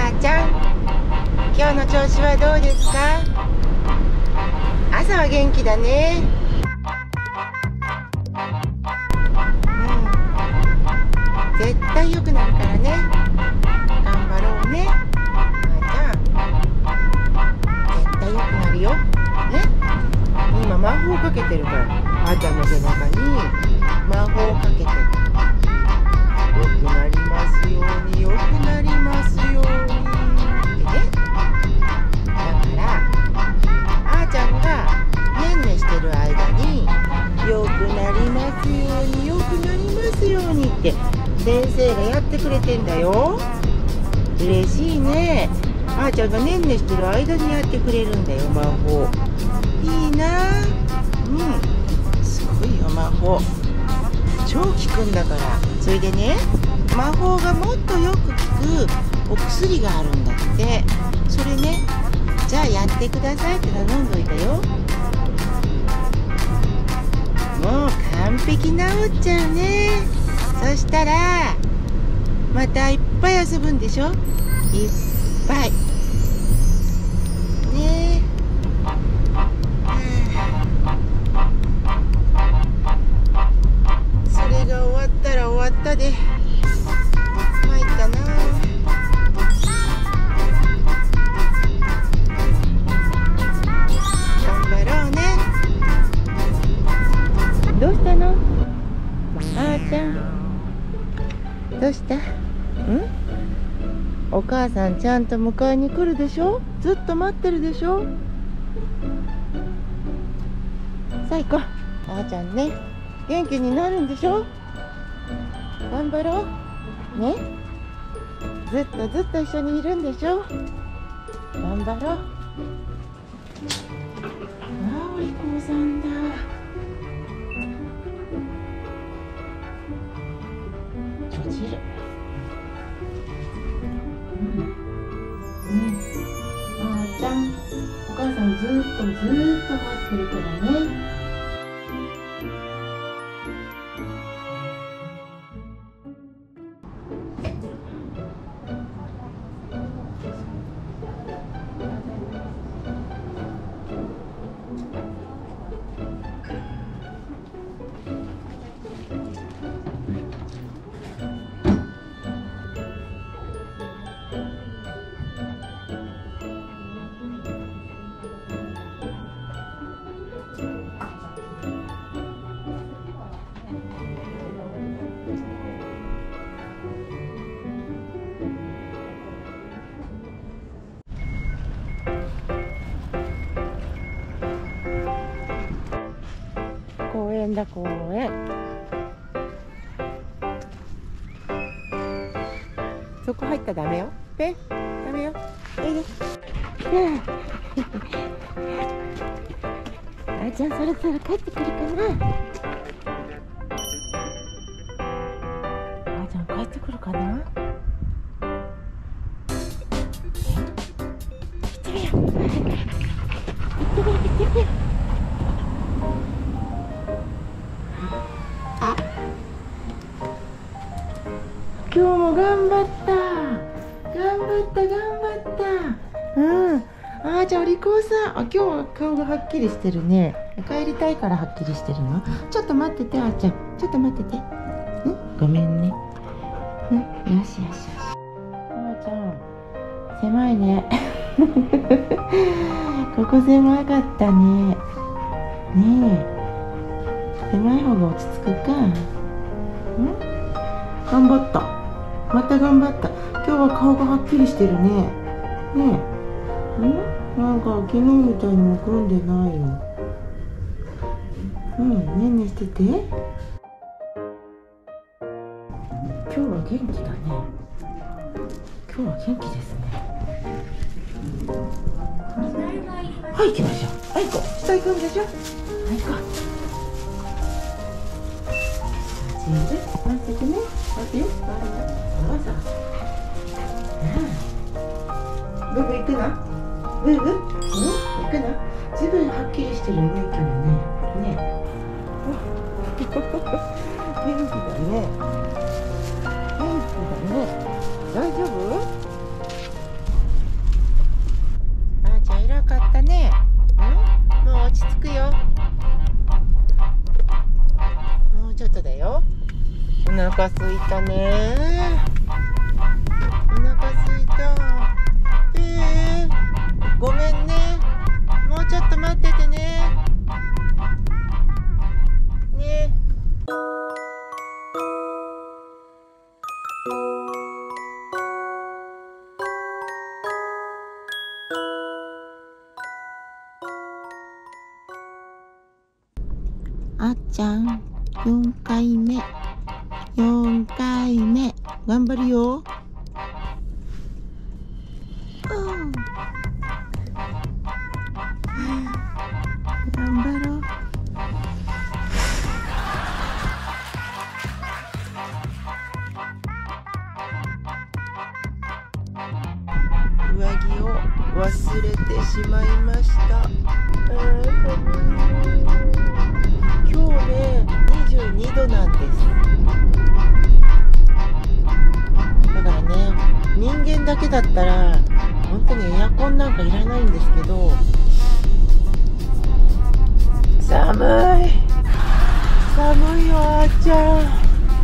ーちゃん、今日の調子はどうですか？朝は元気だね。絶対良くなるからね。頑張ろうね。あーちゃん、絶対良くなるよ。ね。今魔法かけてるから、あーちゃんの背中に魔法をかけてる。良くなりますように、良くなりますようにってね。だからあーちゃんがねんねしてる間に良くなりますように、良くなりますようにって先生がやってくれてんだよ。嬉しいね。あーちゃんがねんねしてる間にやってくれるんだよ、魔法。いいな。すごいよ、魔法。超効くんだから。それでね、魔法がもっとよく効くお薬があるんだって。それね、じゃあやってくださいって頼んどいたよ。もう完璧治っちゃうね。そしたらまたいっぱい遊ぶんでしょ。いっぱいね。それが終わったら終わったで参ったな。頑張ろうね。どうしたの？あーちゃん、どうした？お母さんちゃんと迎えに来るでしょ。ずっと待ってるでしょ。さあ行こう。あーちゃんね、元気になるんでしょ。頑張ろうね。ずっと一緒にいるんでしょ。頑張ろう。お利口さんだ。閉じる。あーちゃん、お母さんずっと待ってるからね。公園だ、公園。そこ入ったらダメよ。ダメよ。おいで。あーちゃん、そろそろ帰ってくるかな。あーちゃん帰ってくるかな。行ってみよう。行ってみよう。今日も頑張った。あーちゃん、お利口さん。今日は顔がはっきりしてるね。帰りたいからはっきりしてるの。ちょっと待ってて、あーちゃん。ちょっと待ってて。ごめんね。よし。あーちゃん、狭いね。ここ狭かったね。狭い方が落ち着くか。頑張った。また頑張った。今日は顔がはっきりしてるね。なんか昨日みたいにむくんでないよ。ねんねしてて。今日は元気だね。今日は元気ですね。はい、行きましょう。はい、行こう。下行くんでしょ。はい、行こう。待っててね。待ってよ。ブーブー行くの？ブーブー？行くの？ずいぶんはっきりしてるね、今日ね。元気だね。大丈夫？ いたね。お腹すいた。ごめんね。もうちょっと待っててね。ね。あっちゃん、4回目。4回目。頑張るよ。頑張ろう。上着を忘れてしまいました。今日ね、22度なんです。だからね、人間だけだったら本当にエアコンなんかいらないんですけど、寒いよ、あーちゃん。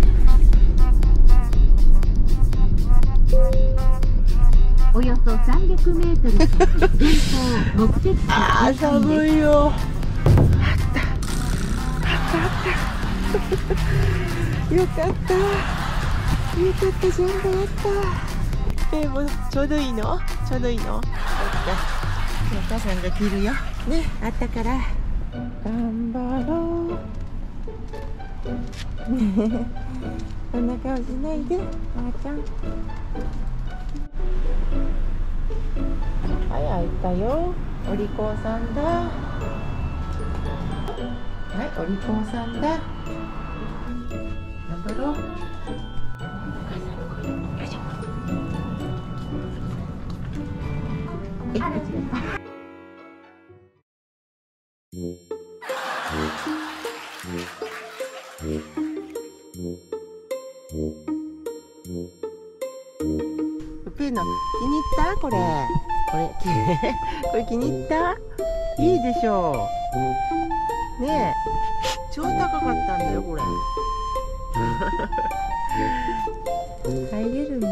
およそ300メートル先目的地。 あー、寒いよ。あったよかった、ジャンボあった。もうちょうどいいの。お母さんが着るよね。あったから頑張ろうね。こんな顔しないで、あーちゃん。はい、開いたよ。お利口さんだ。はい、お利口さんだ。頑張ろう。よいしょ。ペンの気に入った？これ気に入った？いいでしょうね。え超高かったんだよこれ。入れるんだ。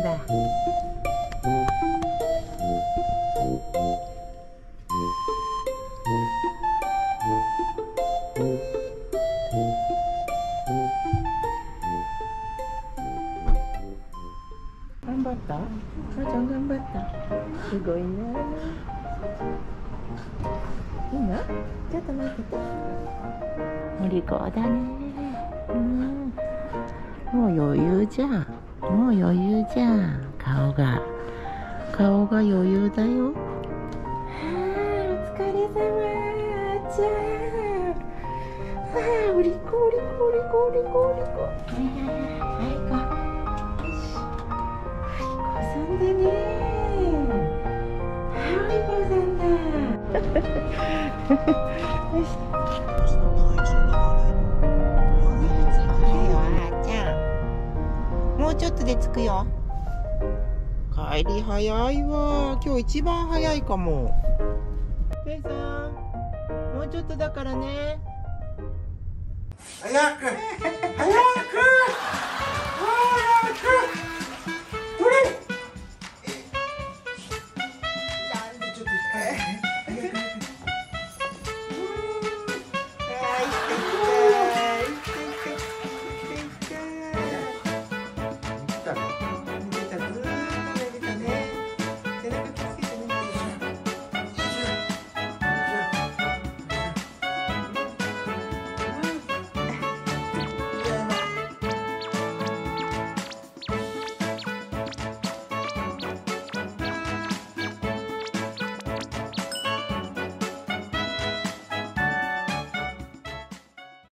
頑張った？あーちゃん頑張った。すごいな。いいな。ちょっと待ってて。お利口だね。もう余裕じゃん。顔が余裕だよ。お疲れ様、あーちゃん。お利口。だね。お利口さんだ。よし。あーちゃん。もうちょっとで着くよ。帰り早いわ。今日一番早いかも。ペイさん、もうちょっとだからね。 早く